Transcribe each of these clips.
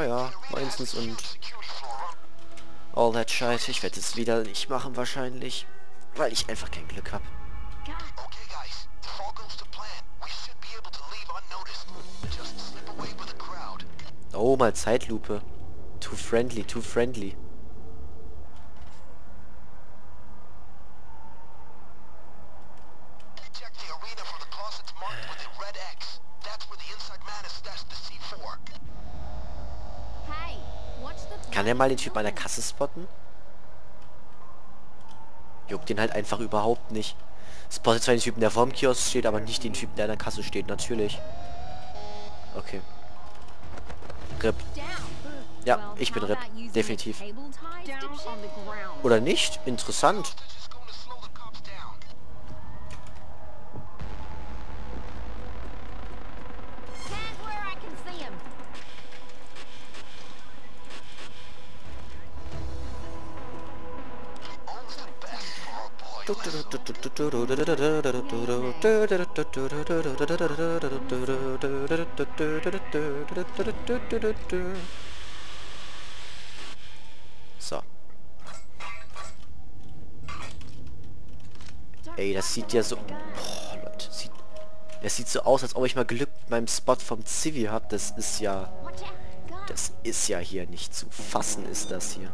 Naja, meistens und all that shit. Ich werde es wieder nicht machen wahrscheinlich, weil ich einfach kein Glück habe. Oh, mal Zeitlupe. Too friendly, too friendly. Kann er mal den Typ an der Kasse spotten? Juckt den halt einfach überhaupt nicht. Spottet zwar den Typen, der vorm Kiosk steht, aber nicht den Typen, der an der Kasse steht, natürlich. Okay. RIP. Ja, ich bin RIP. Definitiv. Oder nicht? Interessant. So. Ey, das sieht ja so... Boah, Leute, das sieht so aus, als ob ich mal Glück mit meinem Spot vom Civi habe. Das ist ja... Das ist ja hier nicht zu fassen, ist das hier.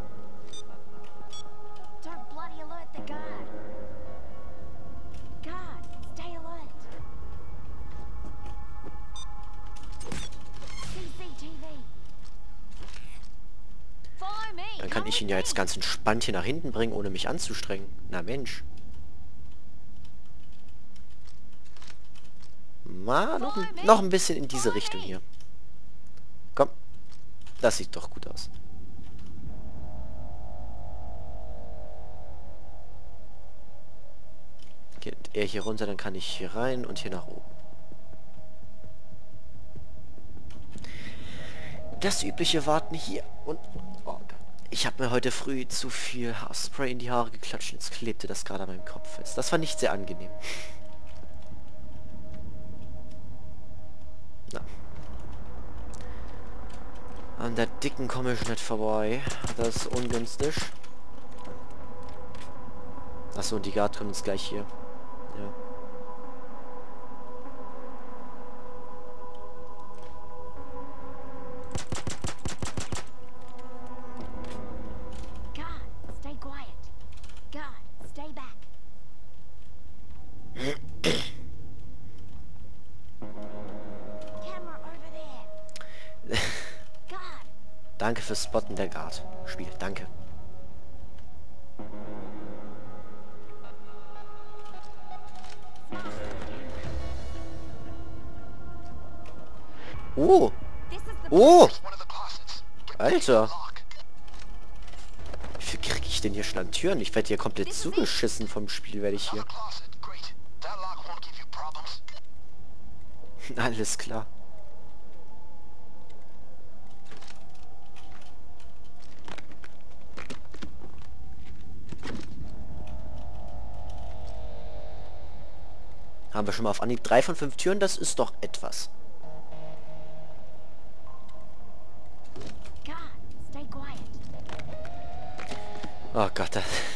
Dann kann ich ihn ja jetzt ganz entspannt hier nach hinten bringen, ohne mich anzustrengen. Na Mensch. Mal noch ein bisschen in diese Richtung hier. Komm. Das sieht doch gut aus. Geht er hier runter, dann kann ich hier rein und hier nach oben. Das übliche Warten hier. Und... Oh Gott. Ich habe mir heute früh zu viel Haarspray in die Haare geklatscht. Jetzt klebte das gerade an meinem Kopf fest. Das war nicht sehr angenehm. Na. An der dicken komme ich nicht vorbei. Das ist ungünstig. Achso, und die Guard kommt jetzt gleich hier. Ja. Danke fürs Spotten der Guard. Spiel, danke. Oh! Oh! Alter! Wie viel kriege ich denn hier schon an Türen? Ich werde hier komplett zugeschissen vom Spiel, werde ich hier. Alles klar. Haben wir schon mal auf Anhieb 3 von 5 Türen, das ist doch etwas. Oh Gott.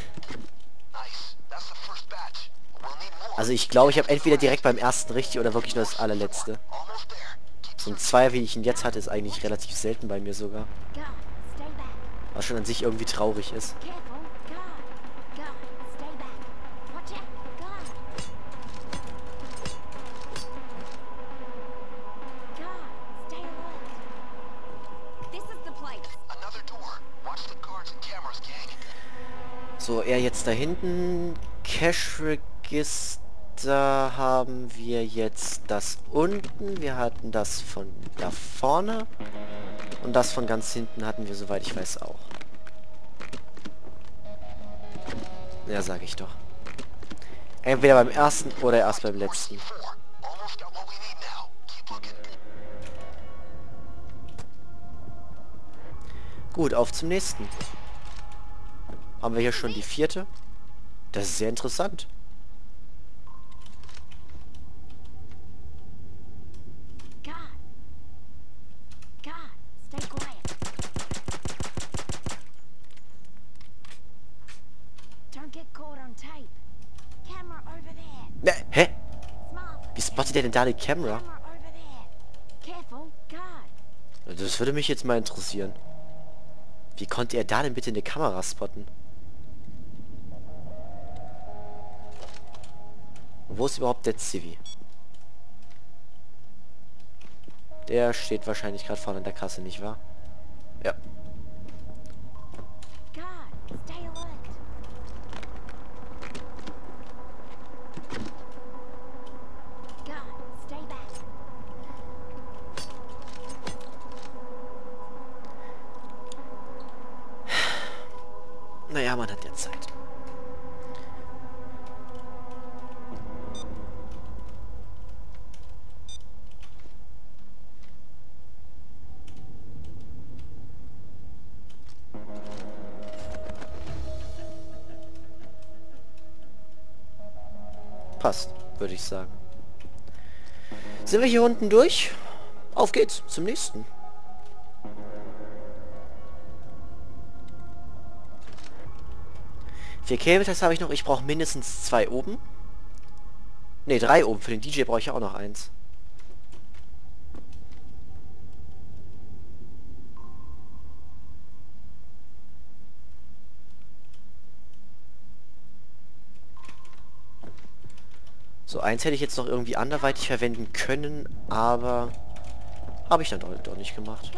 Also ich glaube, ich habe entweder direkt beim ersten richtig oder wirklich nur das allerletzte. So ein 2, wie ich ihn jetzt hatte, ist eigentlich relativ selten bei mir sogar. Was schon an sich irgendwie traurig ist. So, er jetzt da hinten. Cash Register haben wir jetzt das unten. Wir hatten das von da vorne. Und das von ganz hinten hatten wir, soweit ich weiß, auch. Ja, sage ich doch. Entweder beim ersten oder erst beim letzten. Gut, auf zum nächsten. Haben wir hier schon die 4. Das ist sehr interessant. hatte der denn da eine Kamera? Das würde mich jetzt mal interessieren. Wie konnte er da denn bitte eine Kamera spotten? Und wo ist überhaupt der Civi? Der steht wahrscheinlich gerade vorne an der Kasse, nicht wahr? Ja. Naja, man hat ja Zeit. Passt, würde ich sagen. Sind wir hier unten durch? Auf geht's, zum nächsten. Vier Cable-Tests habe ich noch. Ich brauche mindestens 2 oben. Ne, 3 oben. Für den DJ brauche ich auch noch 1. So, 1 hätte ich jetzt noch irgendwie anderweitig verwenden können, aber habe ich dann doch nicht gemacht.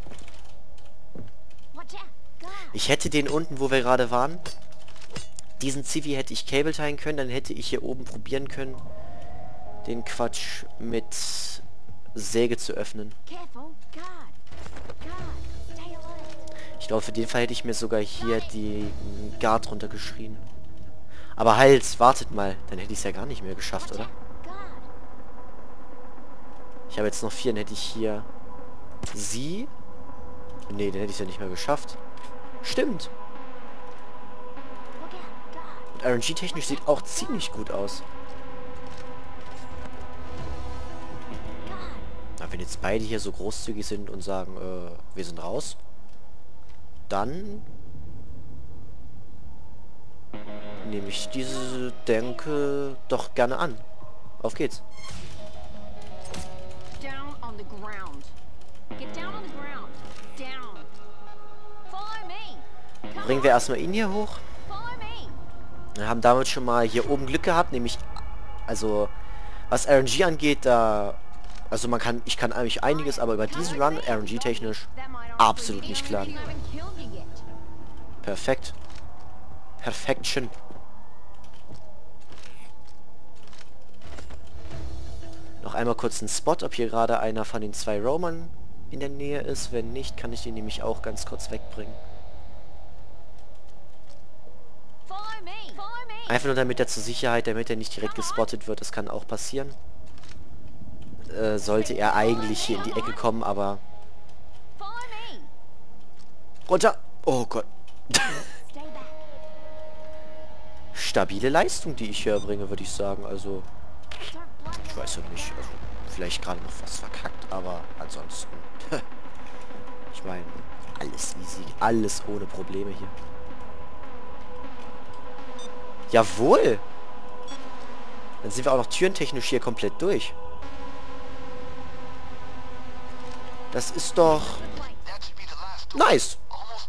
Ich hätte den unten, wo wir gerade waren, diesen Civi hätte ich Cable teilen können, dann hätte ich hier oben probieren können, den Quatsch mit Säge zu öffnen. Ich glaube, für den Fall hätte ich mir sogar hier die Guard runtergeschrien. Aber halt, wartet mal, dann hätte ich es ja gar nicht mehr geschafft, oder? Ich habe jetzt noch 4, dann hätte ich hier sie. Ne, dann hätte ich es ja nicht mehr geschafft. Stimmt. Und RNG-technisch sieht auch ziemlich gut aus. Na, wenn jetzt beide hier so großzügig sind und sagen, wir sind raus, dann nehme ich diese Denke doch gerne an. Auf geht's. Bringen wir erstmal ihn hier hoch. Wir haben damit schon mal hier oben Glück gehabt, nämlich, also, was RNG angeht, da, also ich kann eigentlich einiges, aber über diesen Run, RNG-technisch, absolut nicht klagen. Perfekt. Perfection. Noch einmal kurz einen Spot, ob hier gerade einer von den 2 Roamern in der Nähe ist. Wenn nicht, kann ich den nämlich auch ganz kurz wegbringen. Einfach nur damit er zur Sicherheit, damit er nicht direkt gespottet wird. Das kann auch passieren. Sollte er eigentlich hier in die Ecke kommen, aber... Runter! Oh Gott. Stabile Leistung, die ich hier bringe, würde ich sagen. Also... Ich weiß ja nicht. Also, vielleicht gerade noch was verkackt, aber ansonsten... Ich meine, alles easy. Alles ohne Probleme hier. Jawohl! Dann sind wir auch noch türentechnisch hier komplett durch. Das ist doch... Nice!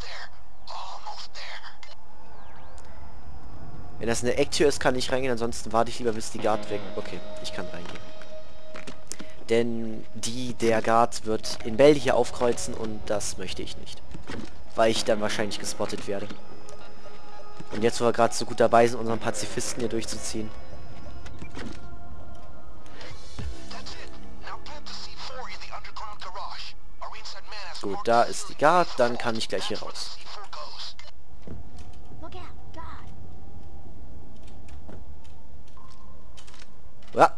Wenn das eine Ecktür ist, kann ich reingehen, ansonsten warte ich lieber, bis die Guard weg... Okay, ich kann reingehen. Denn der Guard wird in Bälde hier aufkreuzen und das möchte ich nicht. Weil ich dann wahrscheinlich gespottet werde. Und jetzt, wo wir gerade so gut dabei sind, unseren Pazifisten hier durchzuziehen. Gut, da ist die Guard, dann kann ich gleich hier raus. Ja.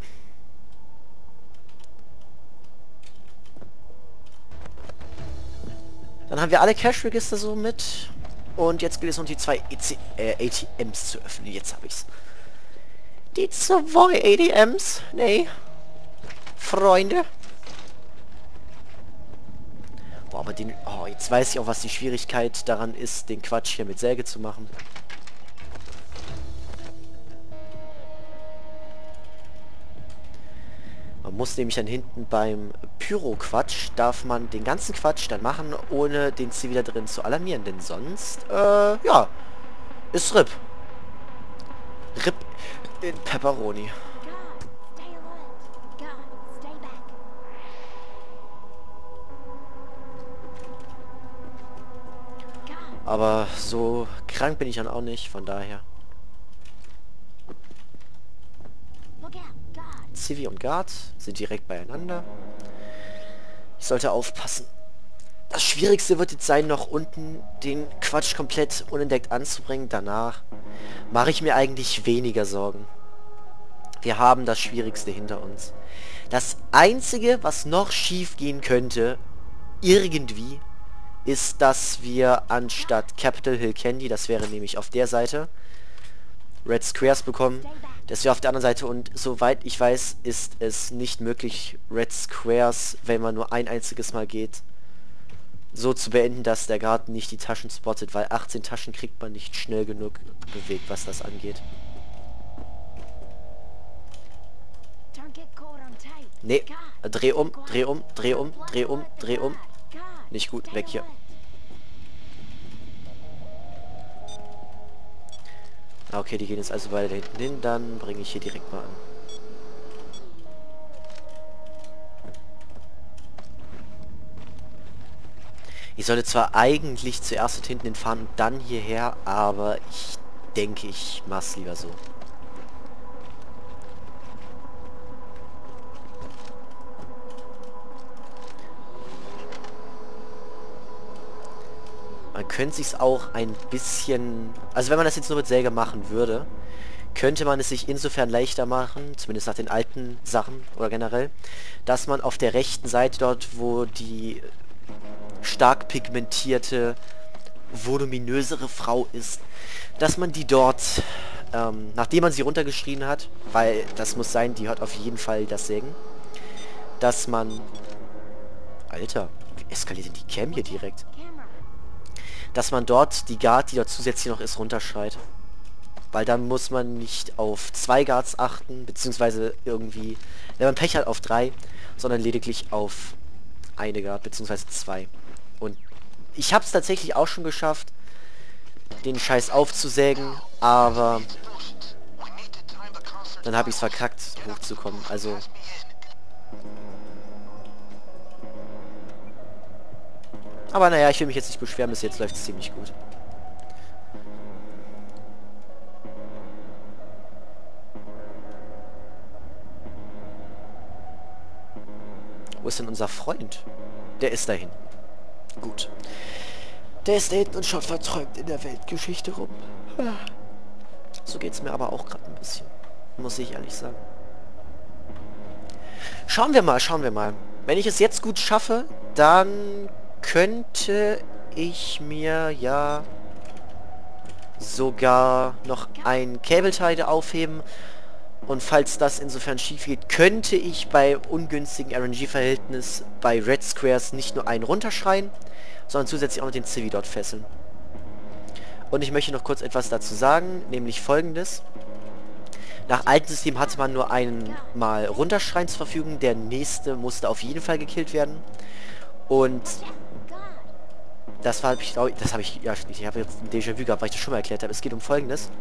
Dann haben wir alle Cash-Register so mit. Und jetzt gilt es noch die 2 ATMs zu öffnen. Jetzt habe ich's. Die 2 ATMs? Nee. Freunde. Boah, aber den... Oh, jetzt weiß ich auch, was die Schwierigkeit daran ist, den Quatsch hier mit Säge zu machen. muss nämlich dann hinten beim Pyro-Quatsch, darf man den ganzen Quatsch dann machen, ohne den Ziel wieder drin zu alarmieren, denn sonst, ja, ist RIP. RIP in Pepperoni. Aber so krank bin ich dann auch nicht, von daher. Civi und Guard sind direkt beieinander. Ich sollte aufpassen. Das Schwierigste wird jetzt sein, noch unten den Quatsch komplett unentdeckt anzubringen. Danach mache ich mir eigentlich weniger Sorgen. Wir haben das Schwierigste hinter uns. Das Einzige, was noch schief gehen könnte, irgendwie, ist, dass wir anstatt Capitol Hill Candy, das wäre nämlich auf der Seite, Red Squares bekommen, dass wir auf der anderen Seite, und soweit ich weiß, ist es nicht möglich, Red Squares, wenn man nur ein einziges Mal geht, so zu beenden, dass der Garten nicht die Taschen spottet, weil 18 Taschen kriegt man nicht schnell genug bewegt, was das angeht. Nee, dreh um, dreh um, dreh um, dreh um, dreh um. Nicht gut, weg hier. Okay, die gehen jetzt also beide da hinten hin, dann bringe ich hier direkt mal an. Ich sollte zwar eigentlich zuerst hinten hinfahren und dann hierher, aber ich denke, ich mach's lieber so. Man könnte sich's auch ein bisschen... Also wenn man das jetzt nur mit Säge machen würde, könnte man es sich insofern leichter machen, zumindest nach den alten Sachen oder generell, dass man auf der rechten Seite dort, wo die stark pigmentierte, voluminösere Frau ist, dass man die dort, nachdem man sie runtergeschrien hat, weil das muss sein, die hat auf jeden Fall das Sägen, dass man... Alter, wie eskaliert denn die Cam hier direkt? Dass man dort die Guard, die dort zusätzlich noch ist, runterschreit. Weil dann muss man nicht auf 2 Guards achten, beziehungsweise irgendwie, wenn man Pech hat, auf 3, sondern lediglich auf eine Guard, beziehungsweise 2. Und ich habe es tatsächlich auch schon geschafft, den Scheiß aufzusägen, aber dann habe ich es verkackt, hochzukommen. Also... Aber naja, ich will mich jetzt nicht beschweren, bis jetzt läuft es ziemlich gut. Wo ist denn unser Freund? Der ist da hinten. Gut. Der ist da hinten und schaut verträumt in der Weltgeschichte rum. So geht's mir aber auch gerade ein bisschen. Muss ich ehrlich sagen. Schauen wir mal, schauen wir mal. Wenn ich es jetzt gut schaffe, dann... könnte ich mir ja sogar noch ein Cable-Tide aufheben, und falls das insofern schief geht, könnte ich bei ungünstigen RNG-Verhältnis bei Red Squares nicht nur einen runterschreien, sondern zusätzlich auch noch den Civi dort fesseln. Und ich möchte noch kurz etwas dazu sagen, nämlich folgendes. Nach altem System hatte man nur einen mal runterschreien zur Verfügung, der nächste musste auf jeden Fall gekillt werden. Und das war, ich habe jetzt ein Déjà-vu gehabt, weil ich das schon mal erklärt habe. Es geht um Folgendes.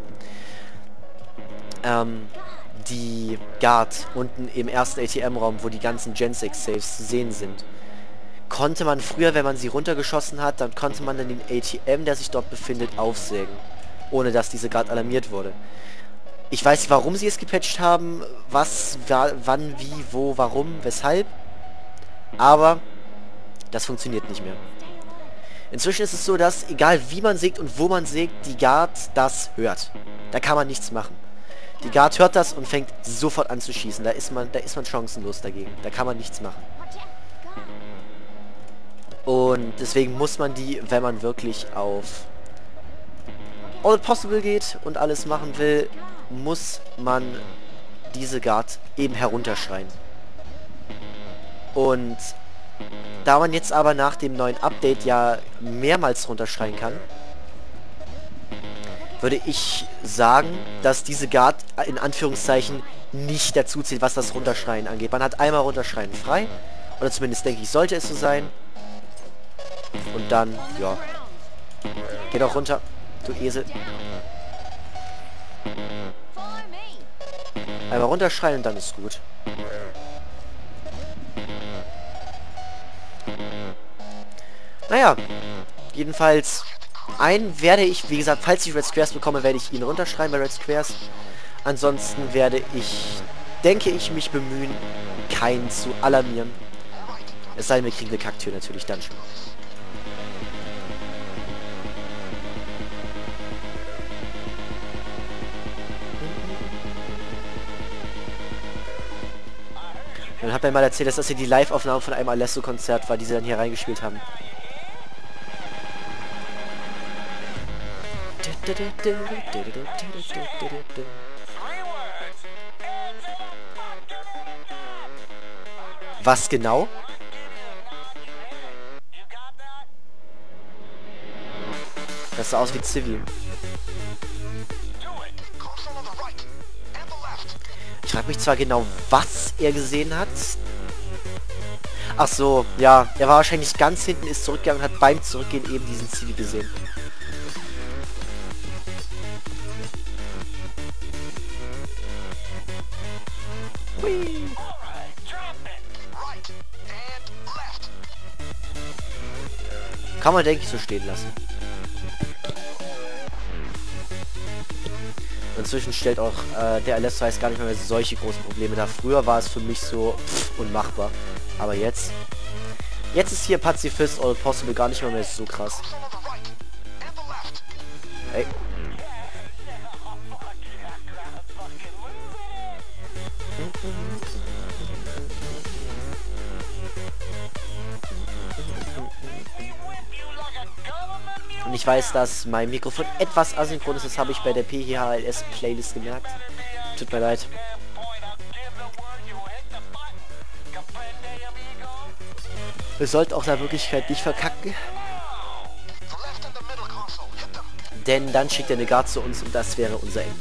Die Guard unten im ersten ATM-Raum, wo die ganzen Gen 6 Saves zu sehen sind, konnte man früher, wenn man sie runtergeschossen hat, dann konnte man dann den ATM, der sich dort befindet, aufsägen, ohne dass diese Guard alarmiert wurde. Ich weiß nicht, warum sie es gepatcht haben, was, wann, wie, wo, warum, weshalb, aber das funktioniert nicht mehr. Inzwischen ist es so, dass, egal wie man sägt und wo man sägt, die Guard das hört. Da kann man nichts machen. Die Guard hört das und fängt sofort an zu schießen. Da ist man chancenlos dagegen. Da kann man nichts machen. Und deswegen muss man die, wenn man wirklich auf All Possible geht und alles machen will, muss man diese Guard eben herunterschreien. Und da man jetzt aber nach dem neuen Update ja mehrmals runterschreien kann, würde ich sagen, dass diese Guard in Anführungszeichen nicht dazu zählt, was das Runterschreien angeht. Man hat einmal Runterschreien frei. Oder zumindest denke ich, sollte es so sein. Und dann, ja. Geh doch runter, du Esel. Einmal runterschreien und dann ist gut. Naja, jedenfalls einen werde ich, wie gesagt, falls ich Red Squares bekomme, werde ich ihn runterschreien bei Red Squares. Ansonsten werde ich, denke ich, mich bemühen, keinen zu alarmieren. Es sei denn, wir kriegen eine Kacktür natürlich dann schon. Dann hat mir mal erzählt, dass das hier die Live-Aufnahme von einem Alesso-Konzert war, die sie dann hier reingespielt haben. Was genau? Das sah aus wie Civi. Ich frage mich zwar genau, was er gesehen hat. Ach so, ja. Er war wahrscheinlich ganz hinten, ist zurückgegangen und hat beim Zurückgehen eben diesen Civi gesehen. Hui. Kann man, denke ich, so stehen lassen. Inzwischen stellt auch der Alesso heißt gar nicht mehr solche großen Probleme dar. Früher war es für mich so unmachbar. Aber jetzt ist hier Pazifist All Possible gar nicht mehr so krass. Ey. Und ich weiß, dass mein Mikrofon etwas asynchron ist. Das habe ich bei der PHLS Playlist gemerkt. Tut mir leid. Wir sollten auch der Möglichkeit nicht verkacken. Denn dann schickt er eine Guard zu uns und das wäre unser Ende.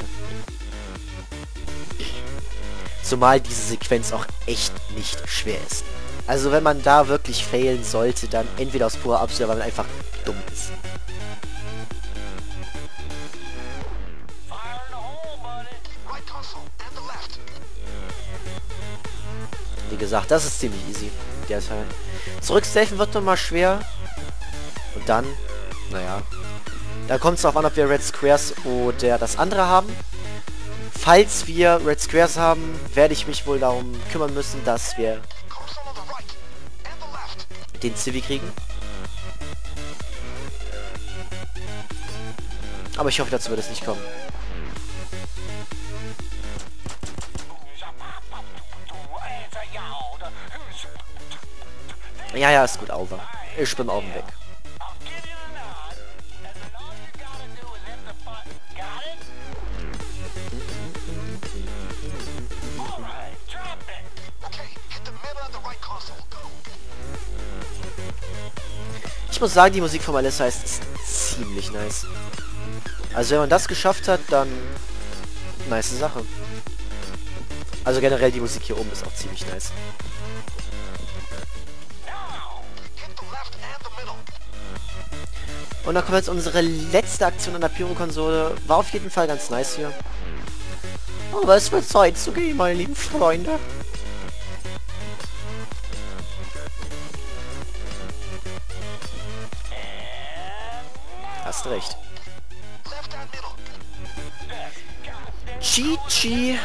Zumal diese Sequenz auch echt nicht schwer ist. Also wenn man da wirklich failen sollte, dann entweder aus purer Absicht, weil man einfach dumm ist. Wie gesagt, das ist ziemlich easy. Der Teil. Zurücksafen wird nochmal schwer. Und dann, naja. Da kommt es darauf an, ob wir Red Squares oder das andere haben. Falls wir Red Squares haben, werde ich mich wohl darum kümmern müssen, dass wir den Civi kriegen. Aber ich hoffe, dazu wird es nicht kommen. Ja, ist gut, over. Ich bin auf dem Weg. Ich muss sagen, die Musik von Alesso ist ziemlich nice. Also wenn man das geschafft hat, dann nice Sache. Also generell die Musik hier oben ist auch ziemlich nice. Und dann kommt jetzt unsere letzte Aktion an der Pyro-Konsole. War auf jeden Fall ganz nice hier. Aber es wird Zeit zu gehen, meine lieben Freunde. Hast recht. GG.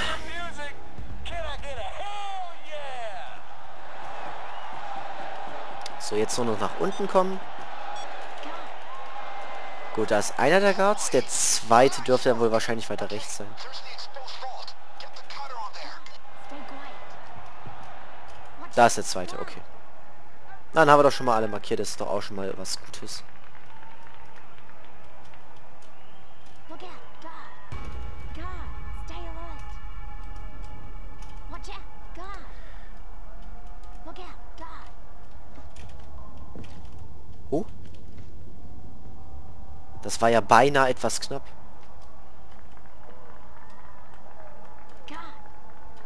So, jetzt nur noch nach unten kommen. Gut, da ist einer der Guards. Der zweite dürfte dann wohl wahrscheinlich weiter rechts sein. Da ist der zweite, okay. Dann haben wir doch schon mal alle markiert. Das ist doch auch schon mal was Gutes. Oh. Das war ja beinahe etwas knapp.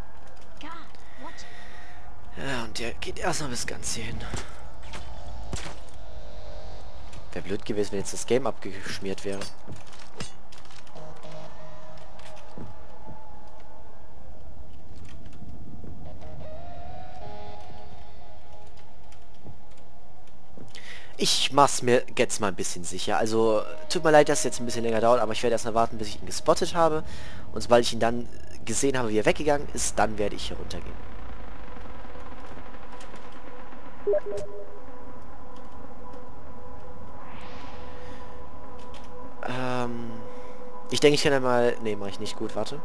Ja, und der geht erstmal bis ganz hier hin. Wäre blöd gewesen, wenn jetzt das Game abgeschmiert wäre. Ich mach's mir jetzt mal ein bisschen sicher. Also, tut mir leid, dass es jetzt ein bisschen länger dauert, aber ich werde erst mal warten, bis ich ihn gespottet habe. Und sobald ich ihn dann gesehen habe, wie er weggegangen ist, dann werde ich hier runtergehen. Ich denke, ich kann einmal... Ne, mache ich nicht gut, warte.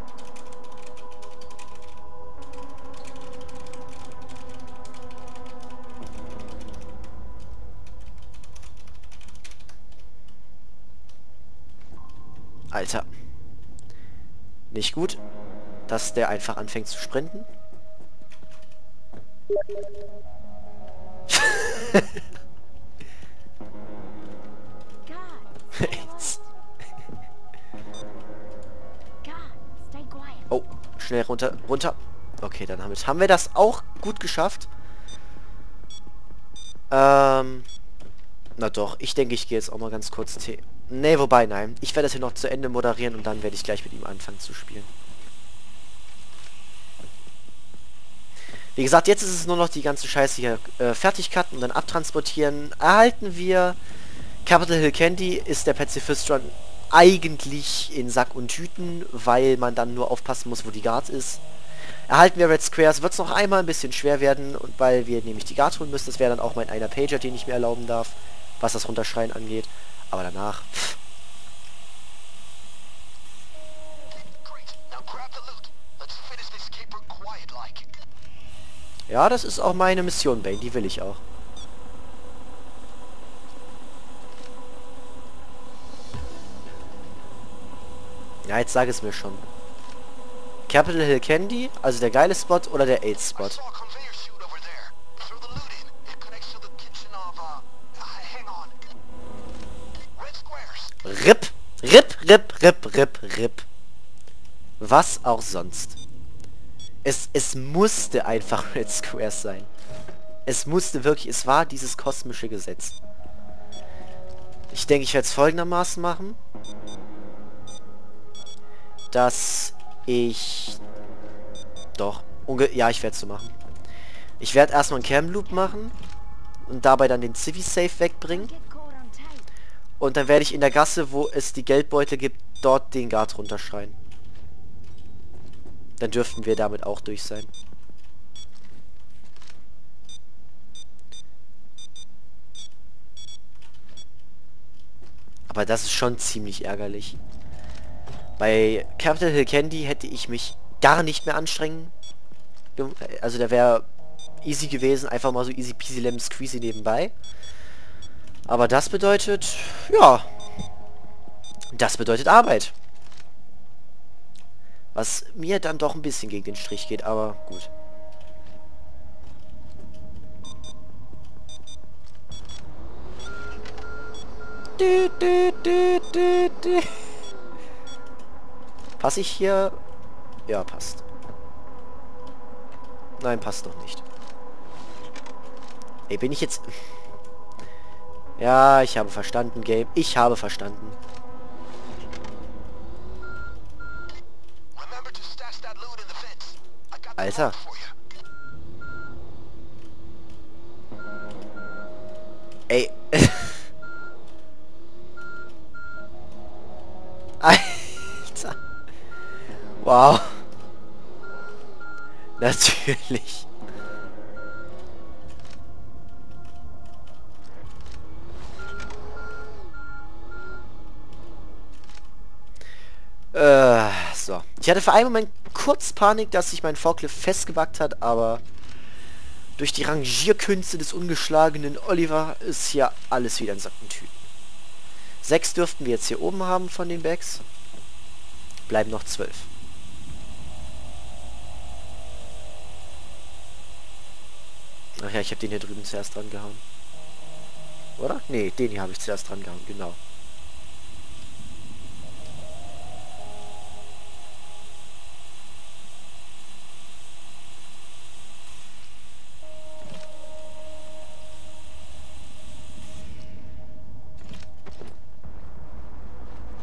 Alter. Nicht gut, dass der einfach anfängt zu sprinten. Oh, schnell runter, runter. Okay, dann haben wir das auch gut geschafft. Na doch, ich denke, ich gehe jetzt auch mal ganz kurz Ne, wobei, nein. Ich werde das hier noch zu Ende moderieren und dann werde ich gleich mit ihm anfangen zu spielen. Wie gesagt, jetzt ist es nur noch die ganze Scheiße hier fertig cutten und dann abtransportieren. Erhalten wir Capital Hill Candy, ist der Pazifist Run eigentlich in Sack und Tüten, weil man dann nur aufpassen muss, wo die Guard ist. Erhalten wir Red Squares, wird es noch einmal ein bisschen schwer werden, und weil wir nämlich die Guard holen müssen. Das wäre dann auch mein einer Pager, den ich mir erlauben darf, was das Runterschreien angeht. Aber danach... Ja, das ist auch meine Mission, Bane. Die will ich auch. Ja, jetzt sag es mir schon. Capital Hill Candy, also der geile Spot oder der 8-Spot? RIP! RIP, RIP, RIP, RIP, RIP. Was auch sonst. Es musste einfach Red Squares sein. Es musste wirklich, es war dieses kosmische Gesetz. Ich denke, ich werde es folgendermaßen machen. Dass ich... Doch, ja, ich werde es so machen. Ich werde erstmal einen Cam Loop machen und dabei dann den Civi Safe wegbringen. Und dann werde ich in der Gasse, wo es die Geldbeutel gibt, dort den Guard runterschreien. Dann dürften wir damit auch durch sein. Aber das ist schon ziemlich ärgerlich. Bei Capital Hill Candy hätte ich mich gar nicht mehr anstrengen. Also der wäre easy gewesen. Einfach mal so easy peasy lemon squeezy nebenbei. Aber das bedeutet... Ja. Das bedeutet Arbeit. Was mir dann doch ein bisschen gegen den Strich geht, aber gut. Passe ich hier? Ja, passt. Nein, passt doch nicht. Ey, bin ich jetzt... Ja, ich habe verstanden, Gabe. Ich habe verstanden. Alter. Ey. Alter. Wow. Natürlich. So. Ich hatte für einen Moment kurz Panik, dass sich mein Forklift festgebackt hat, aber durch die Rangierkünste des ungeschlagenen Oliver ist hier alles wieder in Sack und Tüten. 6 dürften wir jetzt hier oben haben von den Bags. Bleiben noch 12. Ach ja, ich habe den hier drüben zuerst dran gehauen. Oder? Nee, den hier habe ich zuerst dran gehauen, genau.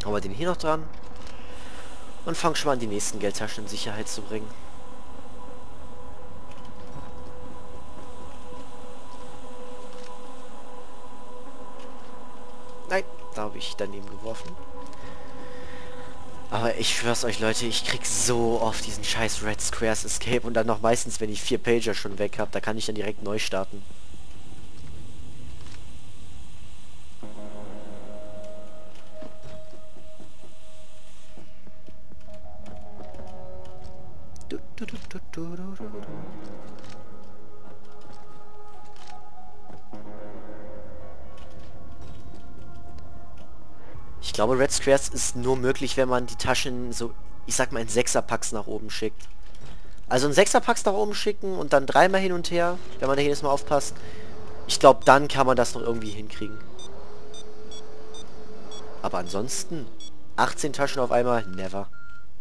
Haben wir den hier noch dran. Und fangen schon mal an, die nächsten Geldtaschen in Sicherheit zu bringen. Nein, da habe ich daneben geworfen. Aber ich schwör's euch, Leute, ich krieg so oft diesen scheiß Red Squares Escape und dann noch meistens, wenn ich 4 Pager schon weg habe, da kann ich dann direkt neu starten. Ich glaube, Red Squares ist nur möglich, wenn man die Taschen so, ich sag mal, in 6er-Packs nach oben schickt. Also in 6er-Packs nach oben schicken und dann dreimal hin und her, wenn man da jedes Mal aufpasst. Ich glaube, dann kann man das noch irgendwie hinkriegen. Aber ansonsten, 18 Taschen auf einmal, never.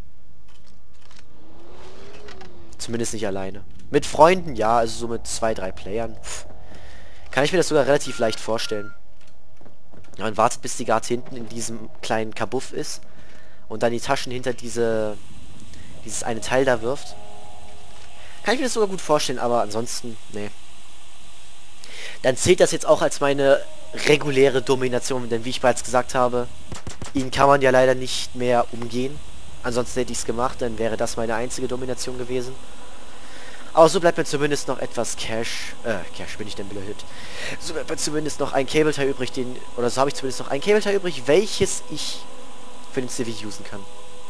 Zumindest nicht alleine. Mit Freunden, ja, also so mit 2, 3 Playern. Kann ich mir das sogar relativ leicht vorstellen. Ja, und wartet, bis die Guards hinten in diesem kleinen Kabuff ist. Und dann die Taschen hinter dieses eine Teil da wirft. Kann ich mir das sogar gut vorstellen, aber ansonsten, nee. Dann zählt das jetzt auch als meine reguläre Domination, denn wie ich bereits gesagt habe, ihn kann man ja leider nicht mehr umgehen. Ansonsten hätte ich es gemacht, dann wäre das meine einzige Domination gewesen. Aber so bleibt mir zumindest noch etwas Cash. Cash bin ich denn blöd. So bleibt mir zumindest noch ein Cable-Teil übrig, oder so habe ich zumindest noch ein Cable-Teil übrig, welches ich für den Civi usen kann.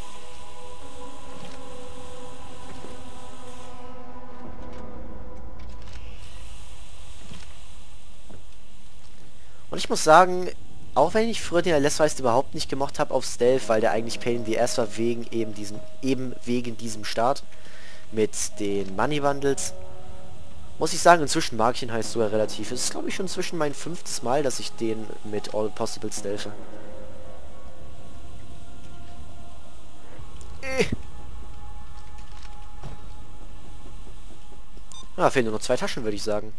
Und ich muss sagen, auch wenn ich früher den LS-Weist überhaupt nicht gemocht habe auf Stealth, weil der eigentlich Pain in the Ass war wegen wegen diesem Start mit den Money Bundles, muss ich sagen, inzwischen mag ich ihn halt sogar relativ. Es ist, glaube ich, schon inzwischen mein 5. Mal, dass ich den mit All Possible stealthe. Ah, fehlen nur noch 2 Taschen, würde ich sagen.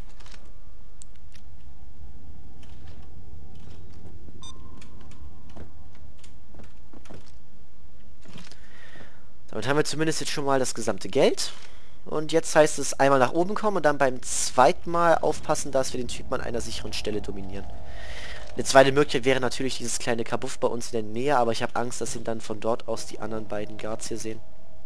Damit haben wir zumindest jetzt schon mal das gesamte Geld. Und jetzt heißt es einmal nach oben kommen und dann beim zweiten Mal aufpassen, dass wir den Typen an einer sicheren Stelle dominieren. Eine zweite Möglichkeit wäre natürlich dieses kleine Kabuff bei uns in der Nähe, aber ich habe Angst, dass ihn dann von dort aus die anderen beiden Guards hier sehen.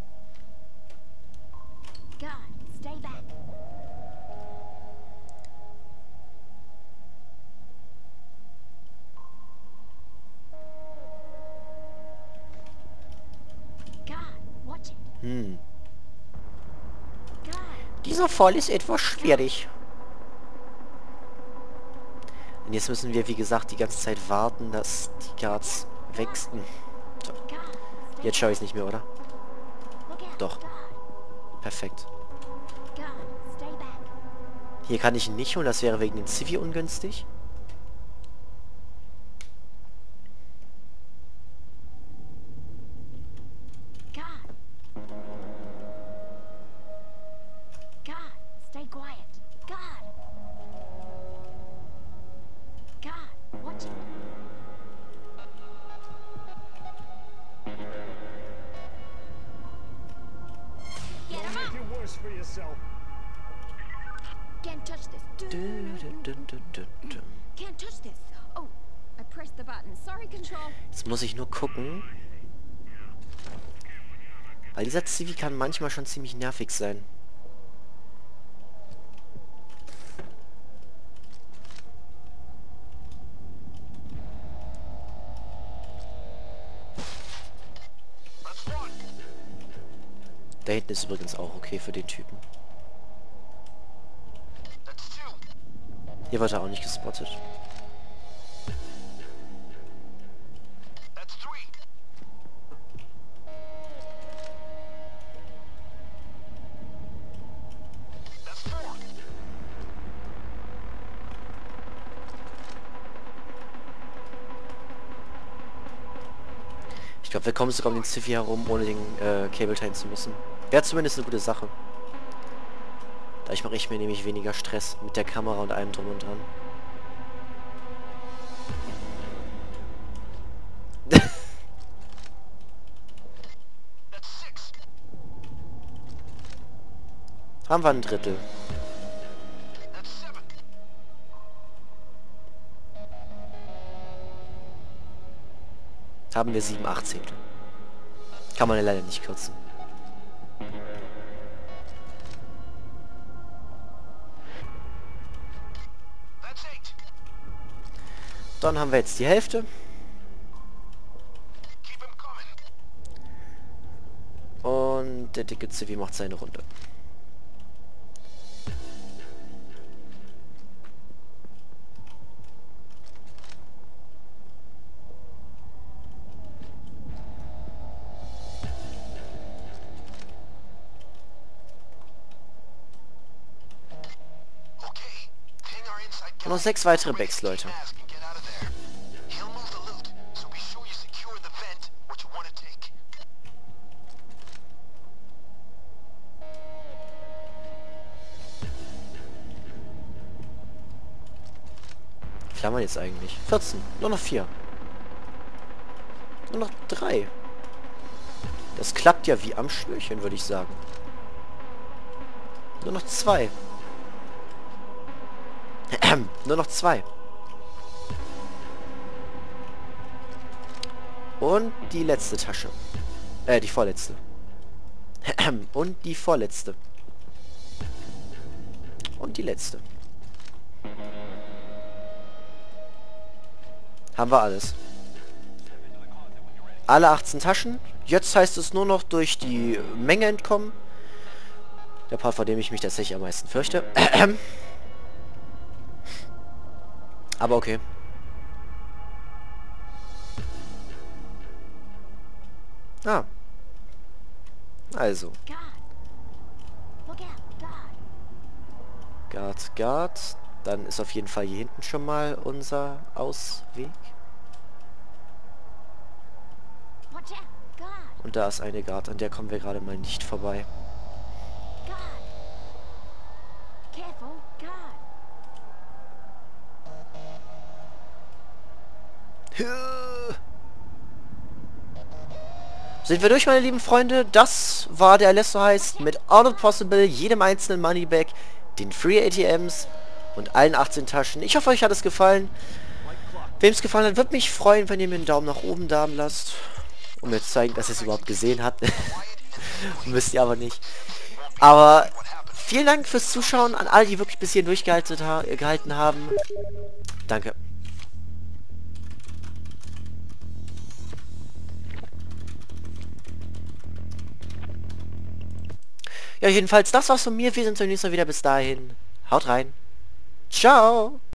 Dieser Fall ist etwas schwierig. Und jetzt müssen wir, wie gesagt, die ganze Zeit warten, dass die Guards wechseln. So. Jetzt schaue ich es nicht mehr, oder? Doch. Perfekt. Hier kann ich ihn nicht holen, das wäre wegen den Civi ungünstig. Can't touch this. Can't touch this. Oh, I pressed the button. Sorry, Control. Jetzt muss ich nur gucken. Weil dieser Civi kann manchmal schon ziemlich nervig sein. Da hinten ist übrigens auch okay für den Typen. Hier wird er auch nicht gespottet. Ich glaube, wir kommen sogar um den Civi herum, ohne den Cable teilen zu müssen. Wäre zumindest eine gute Sache. Dadurch mache ich mir nämlich weniger Stress mit der Kamera und allem drum und dran. Haben wir ein Drittel. Haben wir 7/18. Kann man ja leider nicht kürzen. Dann haben wir jetzt die Hälfte. Und der dicke Zivi macht seine Runde. Und noch 6 weitere Backs, Leute. Klammern jetzt eigentlich. 14. Nur noch 4. Nur noch 3. Das klappt ja wie am Schnürchen, würde ich sagen. Nur noch 2. Nur noch 2. Und die letzte Tasche. Die vorletzte. Und die vorletzte. Und die letzte. Haben wir alles. Alle 18 Taschen. Jetzt heißt es nur noch durch die Menge entkommen. Der Part, vor dem ich mich tatsächlich am meisten fürchte. Aber okay. Ah. Also. Guard. Dann ist auf jeden Fall hier hinten schon mal unser Ausweg. Und da ist eine Guard, an der kommen wir gerade mal nicht vorbei. Sind wir durch, meine lieben Freunde? Das war der Alesso Heist mit All Not Possible, jedem einzelnen Moneyback, den Free ATMs und allen 18 Taschen. Ich hoffe, euch hat es gefallen. Wem es gefallen hat, würde mich freuen, wenn ihr mir einen Daumen nach oben da lasst. Um mir zu zeigen, dass ihr es überhaupt gesehen habt. Müsst ihr aber nicht. Aber vielen Dank fürs Zuschauen an alle, die wirklich bis hierhin durchgehalten haben. Danke. Ja, jedenfalls, das war's von mir. Wir sehen uns beim nächsten Mal wieder. Bis dahin. Haut rein. Ciao.